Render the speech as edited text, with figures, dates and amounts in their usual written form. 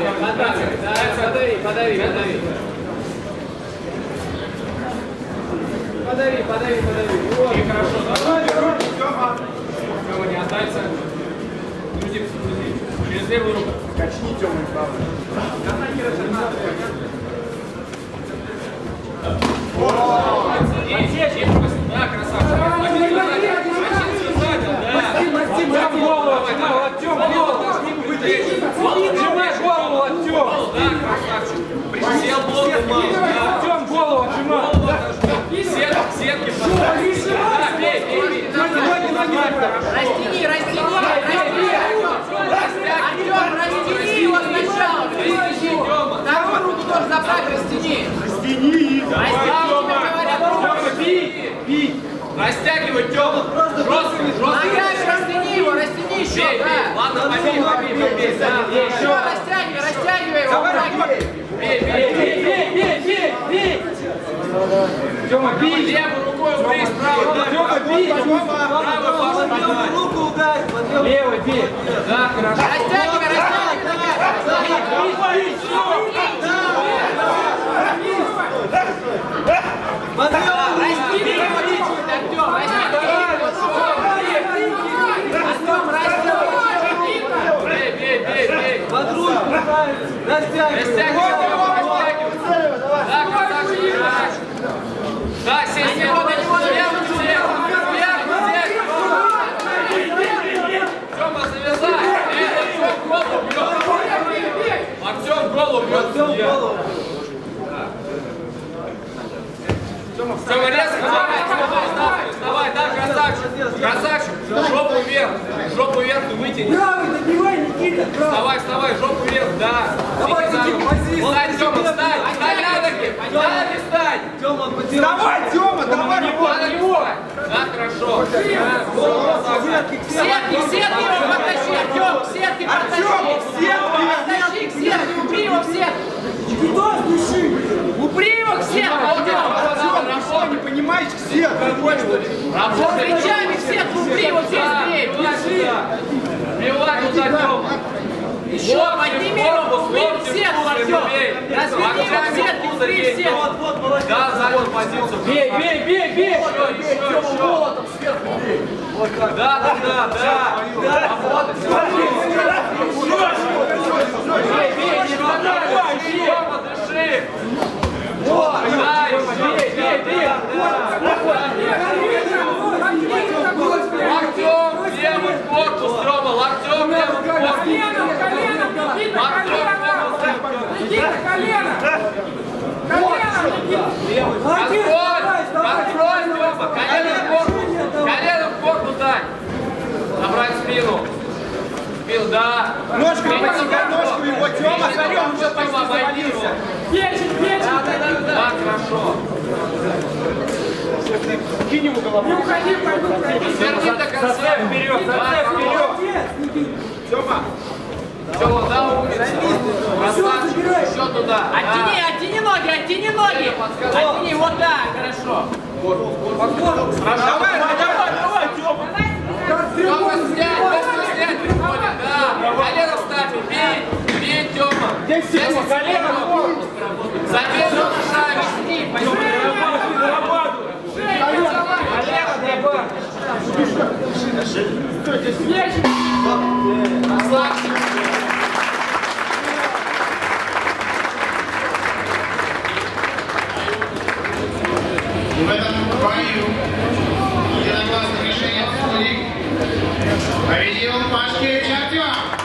Подави. Вот. И хорошо. Давай, Тёма. Тёма, не отдайся. Грузи. Через левую руку. Качни, Тёма, и правую. Да, красавчик. Артём, голову, Артём, голову. Отжимай голову, Артём. Да, красавчик. Присел голову. Артём, голову отжимай. Сетки поставь. Да, бей. Растяни. Артём, растяни его сначала. Вторую руку тоже забрать, растяни. Растяни. Бей. Растягивай, Тёма. Жестко. Растяни его, растяни еще. Ладно, побей. Еще растягивай его. Бей. Тёма, бей. Левой рукой убей, справа. Тёма, бей. Правой руку ударь. Левой бей. Да, хорошо. Растягивай. Бей. Растягивай. Да, красавчик. Да, сесть. Тёма, завязай. Артём голову бьёт. Тёма, резко. Вставай, да, красавчик. Жопу вверх и вытяни. Правый, добивай, Никита, правый. Вставай, жопу вверх, да. Давай, Встань, Тёма, встань. Встань. Давай, Тёма, давай. Да, хорошо. Сетки его потащи, Артём, сетки потащи, упри его в сетку. Куда души? Упри его к сетку, Артём, не понимаешь, все. плечами в сетку, упри его здесь, Бивай туда, Тёма. еще подними его, упри в сетку, Артём. Развени его в сетку, упри в сетку. Да, занял позицию. Бей. Еще. Да. Работай, Тёма, дыши. Вот, да, бей. Артём, левый в корпус, Тёма, локтём левый в корпус. Открой, Тёма, колено в корпус дай. Забрать спину, да. Ножками его, Тёма, Харём, уже почти завалился. Печень. Да, хорошо. Кинь ему голову. Не уходи, пойду. Верни до конца. Вперед. Тёма. Тёма, да, умница. Красавчик, еще туда. Оттяни ноги. Оттяни, вот так, хорошо. Давай, Тёма. Тёма, снять приходит, да. Колено ставь, бей, Тёма. Здесь колено. Забей шаг. В этом бою единогласным решением судей победил Пашкевич Артём.